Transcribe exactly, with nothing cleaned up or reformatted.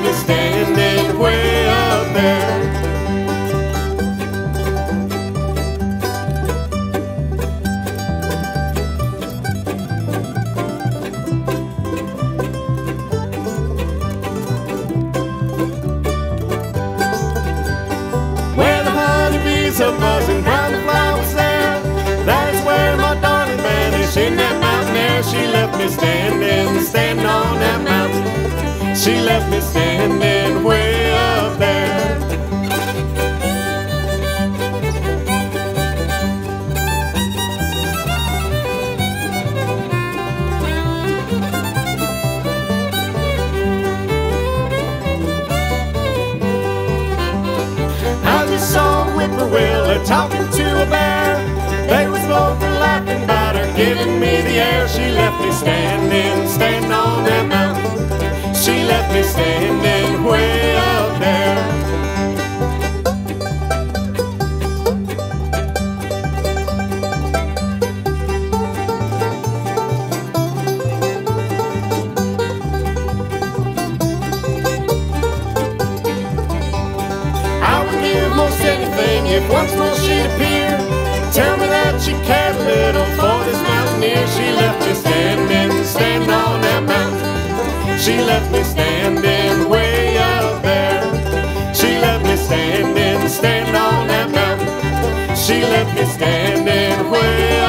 left me standing way up there. Where the honeybees are buzzing round the flowers there, that's where my darling vanished in that mountain air. She left me standing, standing on that mountain. She left me standing way up there. I just saw a whippoorwill talking to a bear. They was both laughing about her, giving me the air. She left me standing, standing on that mountain. She left me standing way up there. I would give most anything if once more she'd appear. Tell me that she cared a little for this mountaineer. She left me standing, standing on that mountain. She left me standing way up there. She left me standing, standing on that mountain. She left me standing way up there.